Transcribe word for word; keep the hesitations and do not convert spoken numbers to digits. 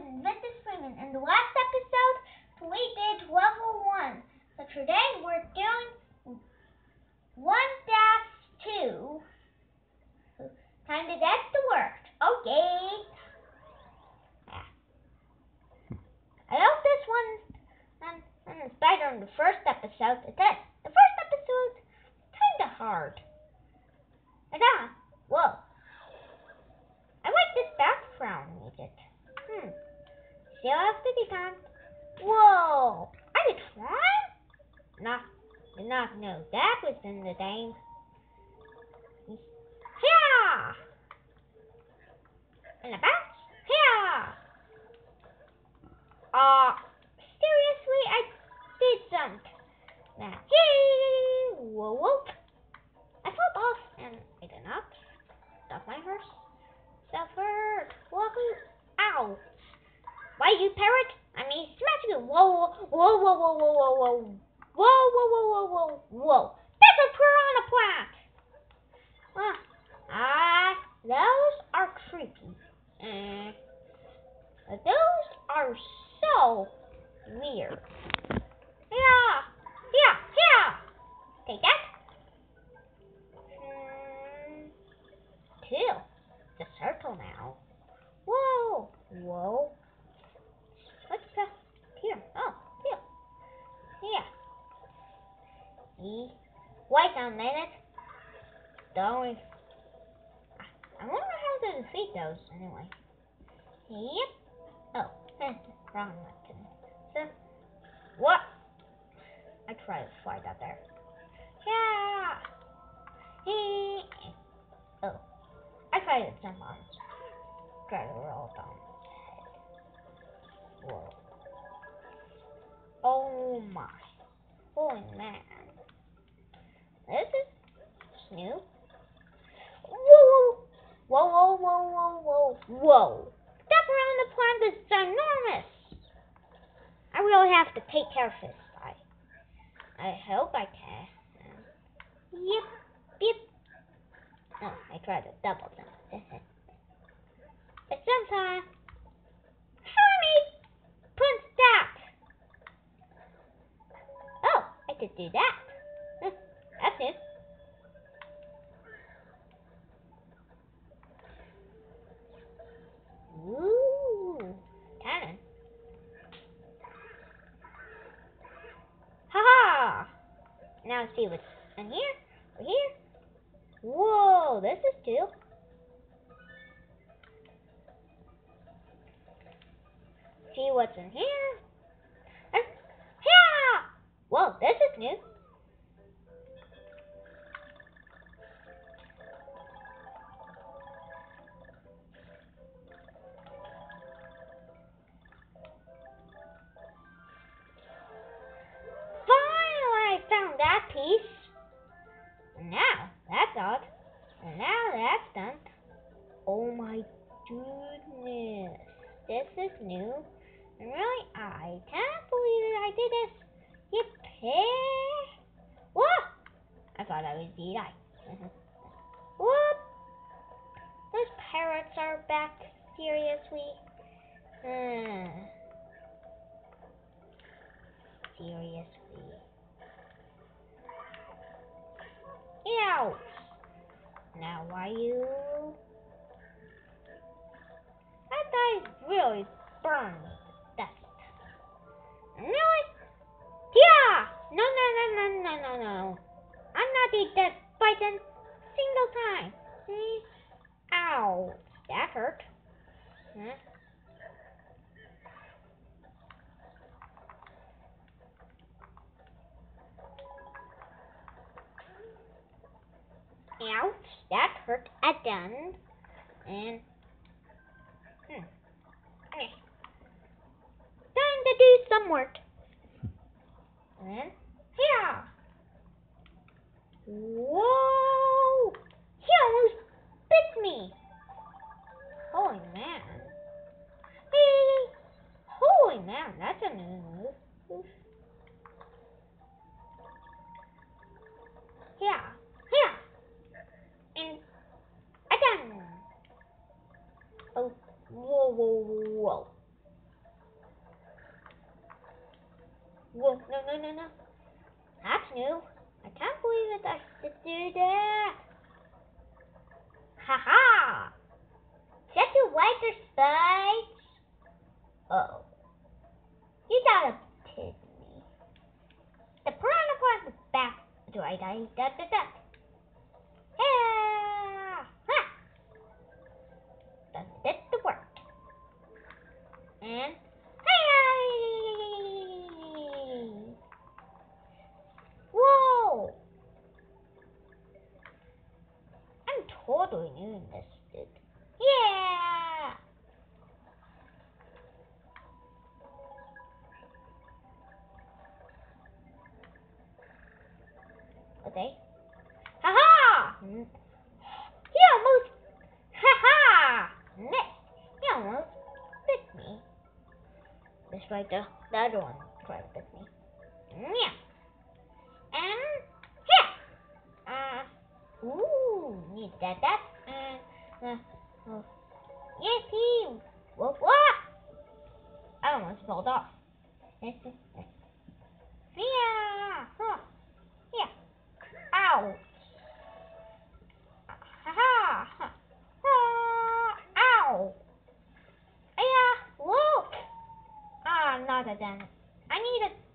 FunGamingWithMalcolm. In the last episode, we did level one. So today we're doing one dash two. Time to get to work. Okay. I hope this one um, is better than the first episode. It is. The first episode kinda hard. And ah, whoa. I like this background music. Hmm. Still have to be time. Whoa! I could climb? Not, did not know that was in the game. Yeah! And a bounce? Yeah! Uh, seriously, I did jump. Now, yay! Whoa, whoa. I fell off and I did not. Stop my first. Suffered. Wahoo! Ow! Why, you parrot? I mean, smash you! Whoa! Whoa! Whoa! Whoa! Whoa! Whoa! Whoa! Whoa! Whoa! Whoa! Whoa! Whoa! That's a piranha plant. Ah, ah, those are creepy. Uh, those are so weird. Yeah! Yeah! Yeah! Take that. Hmm. Two. It's a circle now. Whoa! Whoa! What's that here? Oh, here. Yeah. Wait a minute. Don't. I wonder how to defeat those anyway. Yep. Oh, wrong button. So, what? I try to slide out there. Yeah. He. Oh, I try to jump on. Try to roll down. Whoa. Oh my. Holy man. This is new. Whoa! Whoa, whoa, whoa, whoa, whoa, whoa. That piranha plant is ginormous. I really have to take care of this guy. I hope I can. Yep, yep. Oh, I tried to double jump. But sometimes, Hermie, punch that. Oh, I could do that. That's it. Ooh, cannon. Haha! Now see what's in here. Over here. Whoa, this is cool. See what's in here. And, yeah! Whoa, this is new. Finally, I found that piece. And now, that's odd. And now that's done. Oh my goodness. This is new. And really, I can't believe that I did this. Yippee! What? I thought I was the guy. Whoop! Those parrots are back. Seriously? Hmm. Seriously. Ouch! Now why you? That guy's really burned to dust. Really? Yeah! No, no, no, no, no, no, no. I'm not eat that bite a single time. See? Ow! That hurt. Huh? Ouch! That hurt again. And hmm. Okay. Time to do some work. And yeah. Whoa! He almost bit me. Holy man. Hey. Holy man, that's a new move. Yeah. Yeah. And again. Oh, whoa, whoa, whoa. Whoa, no, no, no, no. That's new. I can't believe it. I should do that. Haha! Set your wiper spikes. Uh oh. You gotta pit me. The piranha plant is back. Do I die? Da da da. Yeah! Ha! That did the work. And hey! Whoa! I'm totally new in this, dude. Yeah! Okay. Haha! -ha! He almost, haha, missed. He almost bit me. Just like the, the other one tried to bit me. Yeah. And here. Uh, ooh, need that, that. And, uh, uh, yippee. Whoop, whoop. I almost fell off. Yeah. Huh. Yeah. Ow. Haha. Huh. Ow! Yeah, look! Ah, not again. I need a